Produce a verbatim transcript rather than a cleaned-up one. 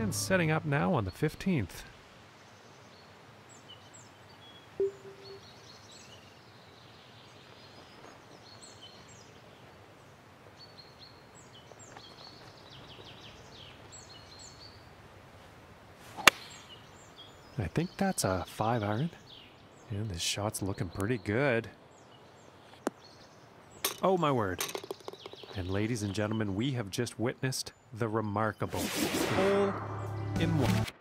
And setting up now on the fifteenth. I think that's a five iron. And this shot's looking pretty good. Oh my word. And ladies and gentlemen, we have just witnessed the remarkable hole in one.